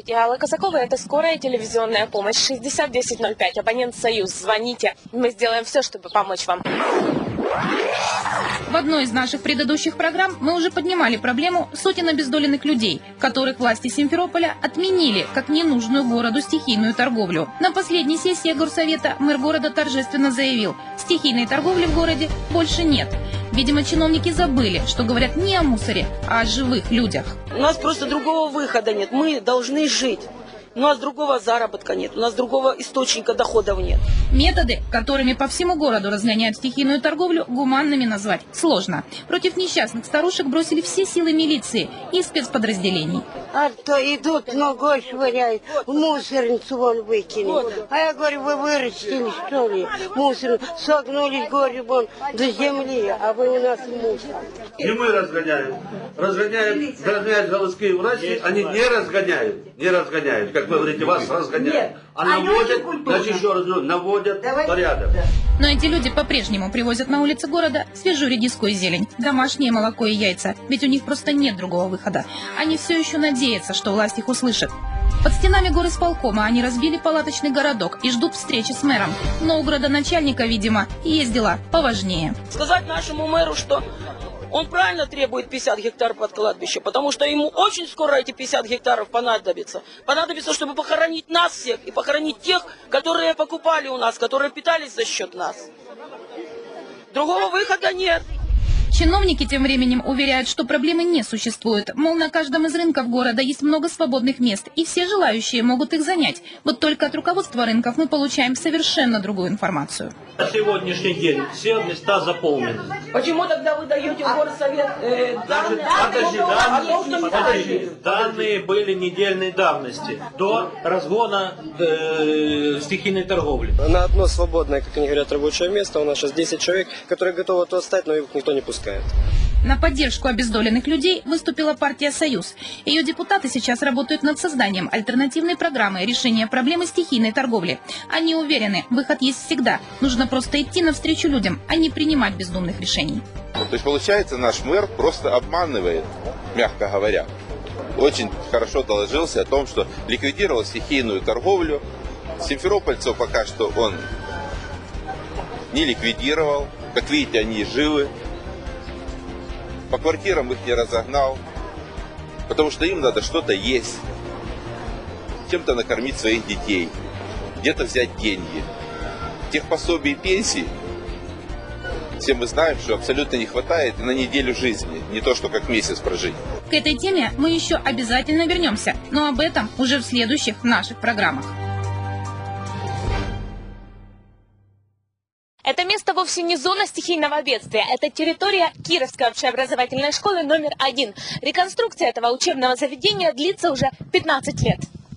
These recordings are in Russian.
Здравствуйте, Алла Казакова, это скорая телевизионная помощь 601005, абонент «Союз». Звоните, мы сделаем все, чтобы помочь вам. В одной из наших предыдущих программ мы уже поднимали проблему сотен обездоленных людей, которых власти Симферополя отменили как ненужную городу стихийную торговлю. На последней сессии горсовета мэр города торжественно заявил, стихийной торговли в городе больше нет. Видимо, чиновники забыли, что говорят не о мусоре, а о живых людях. У нас просто другого выхода нет. Мы должны жить. У нас другого заработка нет, у нас другого источника доходов нет. Методы, которыми по всему городу разгоняют стихийную торговлю, гуманными назвать сложно. Против несчастных старушек бросили все силы милиции и спецподразделений. А то идут, ногой швыряют, в мусорницу вон выкинули. А я говорю, вы вырастили, что ли, мусор, согнулись, говорю, вон, до земли, а вы у нас мусор. И мы разгоняем. Разгоняют городские власти, они не разгоняют. Как вы говорите, вас разгоняют. А наводят, значит, еще раз говорю, наводят порядок. Но эти люди по-прежнему привозят на улицы города свежую редиску и зелень, домашнее молоко и яйца, ведь у них просто нет другого выхода. Они все еще надеются, что власть их услышит. Под стенами горисполкома они разбили палаточный городок и ждут встречи с мэром. Но у градоначальника, видимо, есть дела поважнее. Сказать нашему мэру, что он правильно требует 50 гектаров под кладбище, потому что ему очень скоро эти 50 гектаров понадобится. Понадобится, чтобы похоронить нас всех и похоронить тех, которые покупали у нас, которые питались за счет нас. Другого выхода нет. Чиновники тем временем уверяют, что проблемы не существует. Мол, на каждом из рынков города есть много свободных мест, и все желающие могут их занять. Вот только от руководства рынков мы получаем совершенно другую информацию. На сегодняшний день все места заполнены. Почему тогда вы даете в горсовет данные? Подожди. Данные были недельной давности, до разгона стихийной торговли. На одно свободное, как они говорят, рабочее место у нас сейчас 10 человек, которые готовы то стать, но их никто не пускает. На поддержку обездоленных людей выступила партия «Союз». Ее депутаты сейчас работают над созданием альтернативной программы решения проблемы стихийной торговли. Они уверены, выход есть всегда. Нужно просто идти навстречу людям, а не принимать бездумных решений. То есть, получается, наш мэр просто обманывает, мягко говоря. Очень хорошо доложился о том, что ликвидировал стихийную торговлю. Симферопольцев пока что он не ликвидировал. Как видите, они живы. По квартирам их не разогнал, потому что им надо что-то есть, чем-то накормить своих детей, где-то взять деньги. Тех пособий и пенсий, все мы знаем, что абсолютно не хватает и на неделю жизни, не то что как месяц прожить. К этой теме мы еще обязательно вернемся, но об этом уже в следующих наших программах. Это место вовсе не зона стихийного бедствия. Это территория Кировской общеобразовательной школы номер 1. Реконструкция этого учебного заведения длится уже 15 лет.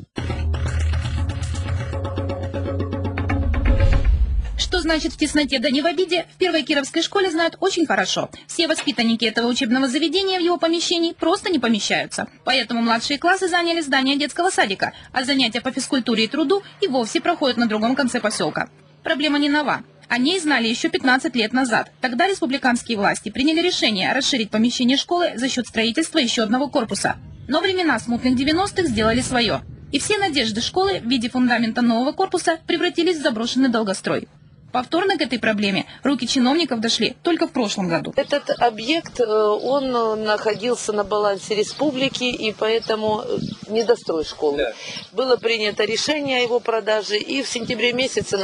Что значит в тесноте да не в обиде, в первой кировской школе знают очень хорошо. Все воспитанники этого учебного заведения в его помещении просто не помещаются. Поэтому младшие классы заняли здание детского садика, а занятия по физкультуре и труду и вовсе проходят на другом конце поселка. Проблема не нова. О ней знали еще 15 лет назад. Тогда республиканские власти приняли решение расширить помещение школы за счет строительства еще одного корпуса. Но времена смутных 90-х сделали свое. И все надежды школы в виде фундамента нового корпуса превратились в заброшенный долгострой. Повторно к этой проблеме руки чиновников дошли только в прошлом году. Этот объект, он находился на балансе республики, и поэтому недострой школы. Да. Было принято решение о его продаже, и в сентябре месяце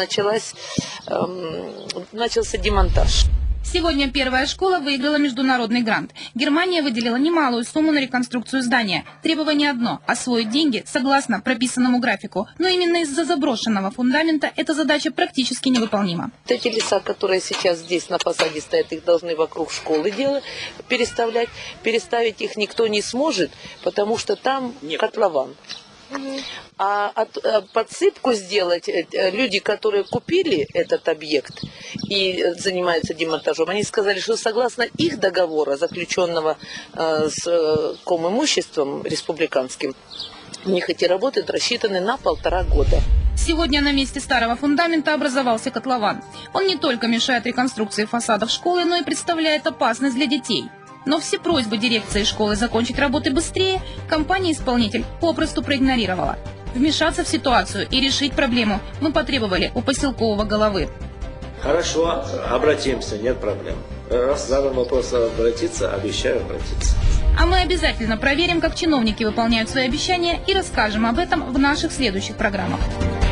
начался демонтаж. Сегодня первая школа выиграла международный грант. Германия выделила немалую сумму на реконструкцию здания. Требование одно – освоить деньги согласно прописанному графику. Но именно из-за заброшенного фундамента эта задача практически невыполнима. Эти леса, которые сейчас здесь на фасаде стоят, их должны вокруг школы переставлять. Переставить их никто не сможет, потому что там котлован. А подсыпку сделать люди, которые купили этот объект и занимаются демонтажом, они сказали, что согласно их договора, заключенного с Комимуществом республиканским, у них эти работы рассчитаны на 1,5 года. Сегодня на месте старого фундамента образовался котлован. Он не только мешает реконструкции фасадов школы, но и представляет опасность для детей. Но все просьбы дирекции школы закончить работы быстрее компания-исполнитель попросту проигнорировала. Вмешаться в ситуацию и решить проблему мы потребовали у поселкового головы. Хорошо, обратимся, нет проблем. Раз задал вопрос обратиться, обещаю обратиться. А мы обязательно проверим, как чиновники выполняют свои обещания, и расскажем об этом в наших следующих программах.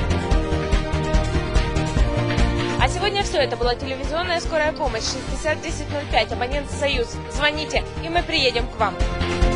А сегодня все. Это была телевизионная скорая помощь 60 10 05, абонент «Союз». Звоните, и мы приедем к вам.